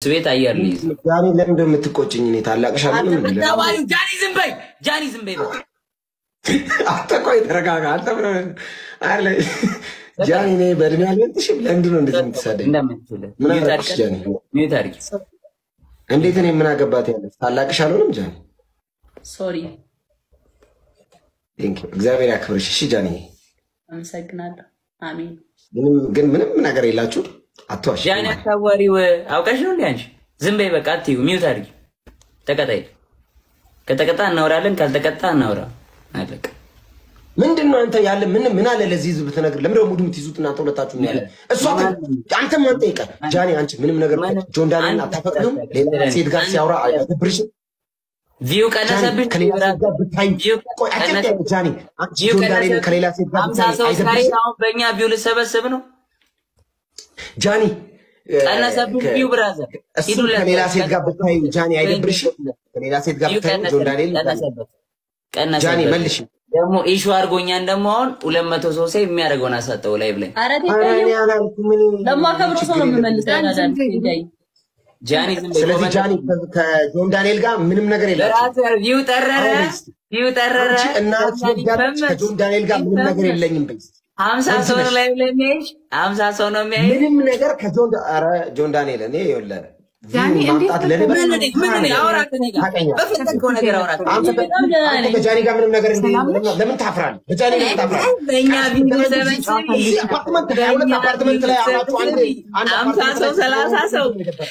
ስቤት አየር ልይዝ ጃኒ ለምን እንደምትቆጭኝ እኔ ታላቅሽ አይደለም እንዴ? ጃኒ ዝም በይ አንተ ቆይ ተረጋጋ። አንተ አለ ጃኒ ነኝ በእድሜ አልበልጥሽም። ለምንድን ነው እንደዚህ የምትሳደኝ? ምን አደረግሽ ጃኒ? እንዴት እኔ ምን አገባት ያለ ታላቅሽ አልሆንም ጃኒ? ሶሪ ቴንክ ዩ እግዚአብሔር ያክብርሽ። እሺ ጃኒ አመሰግናለሁ። አሜን። ግን ምንም ነገር የላችሁ አትዋሽ ጃኒ። አታዋሪው አውቀሽ ነው እንዴ አንቺ? ዝም በይ በቃ አትይው። ሚውት አድርጊ። ተቀጣይ ከተቀጣ እናወራለን፣ ካልተቀጣ እናወራ አለቀ። ምንድነው አንተ ያለ ምን አለ ለዚህ ህዝብ ብትነግር? ለምን ደግሞ ሙድ የምትይዙት እናንተ ሁለታችሁ ነው ያለ? እሷ አንተ ማን ጠይቀ ጃኒ? አንቺ ምንም ነገር ጆን ዳንኤልን አታፈቅሪውም? ሌላ ሴት ጋር ሲያወራ አይደብርሽም? ቪው ቀነሰብኝ ከሌላ ሴት ጋር ብታይ ቆይ አትቀጣ ጃኒ። አንቺ ጆን ዳንኤልን ከሌላ ሴት ጋር ብታይ አይደብርሽም? አሁን በእኛ ቪው ልሰበስብ ነው ጃኒ። ቀነሰብኝ ቪው ብራዘር ሂዱ ከሌላ ሴት ጋር ብታይ ጃኒ አይደብርሽም? ከሌላ ሴት ጋር ብታይ ጆን ዳንኤልን ቀነሰበት ጃኒ መልሽ። ደግሞ ኢሹ አርጎኛን ደግሞ አሁን 200 ሰው ሳይ የሚያደርገውን አሳጠው ላይ ብለኝ አረቴ ለማ ከብሮ ሰው ነው የምመልሰው ጃኒ ዝም በይ። ስለዚህ ጃኒ ከጆን ዳንኤል ጋር ምንም ነገር የለም። ብራዘር ቪው ጠረረ እና ከጆን ዳንኤል ጋር ምንም ነገር የለኝም በይ። 50 ሰው ላይ ብለኝ 50 ሰው ነው የሚያይ ምንም ነገር ከጆን ዳንኤል እኔ ይወለደ ጃኒ እንዴት ምን ያወራክ ነጋ በፈጠንከው ነገር አወራክ። አንተ በጃኒ ጋር ምንም ነገር ለምን ታፍራለህ? በጃኒ ጋር ታፍራለህ? በእኛ ቪዲዮ ሰበች አፓርትመንት ላይ አውራችሁ አንዴ 50 ሰው 30 ሰው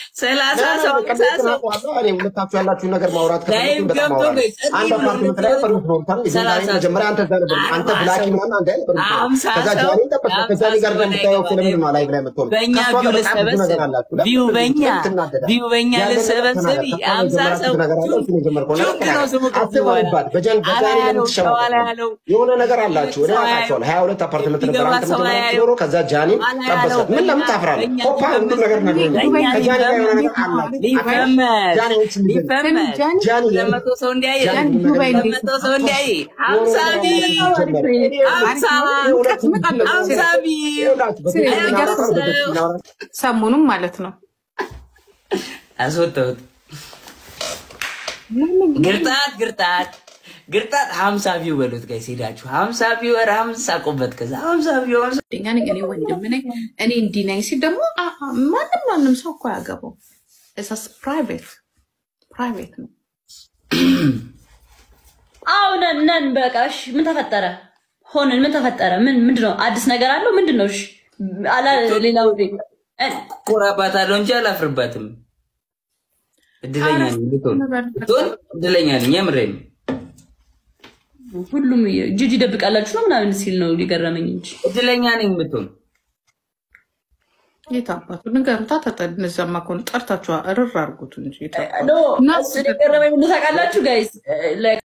እኔ ሁለታችሁ ያላችሁ ነገር ማውራት ከፈለኩ በጣም አውራለሁ። አንተ አፓርትመንት ላይ ፈርሙት ነው ታን መጀመሪያ አንተ ብላኪ ምናምን አንተ ከዛ ጃኒ ተጠበቀ ከጃኒ ጋር እንደምታየው ለምን ነው ላይ ብላይ መጥቶ በእኛ ቪዲዮ ለሰበች ቪዲዮ በእኛ ቪው በእኛ ለሰበሰብ 50 ሰው ነው ስሙ አትባልባት በጃኒ ያለው የሆነ ነገር አላችሁ። እኔ አውቃቸዋለሁ 22 አፓርትመንት ነበር አንተ ምትኖሩ ከዛ ጃኒ ተጠበሰ። ምን ለምን ታፍራለህ? ኮፓ ሁሉ ነገር ነገር ከጃኒ ጋር የሆነ ነገር አላችሁ። ጃኒ ለመቶ ሰው እንዲያይ 50 ሰው እንዲያይ 50 ሰሞኑን ማለት ነው አስወጣሁት። ግርጣት 50 ቪው በሉት ጋይስ ሄዳችሁ 50 ቪው 50 ቆበት ከዛ 50 ቪው እኔ ወንድም ነኝ እኔ እንዲህ ነኝ ሲል ደግሞ ማንም ሰው እኮ ያገባው እሳስ ፕራይቬት ነው። አሁን ነን በቃሽ። ምን ተፈጠረ? ሆነን ምን ተፈጠረ? ምንድነው አዲስ ነገር አለው? ምንድነው? እሺ አላ ሌላው ኮራባታለሁ እንጂ አላፍርባትም። እድለኛ ነኝ የምሬን። ሁሉም ጂጂ ደብቃላችሁ ነው ምናምን ሲል ነው ሊገረመኝ እንጂ እድለኛ ነኝ የምትሆን የታባቱ ንገሩታ ተጠንዘማ ኮን ጠርታችሁ እርር አድርጉት እንጂ ኖ እሱ ሊገረመኝ ምን ታውቃላችሁ ጋይስ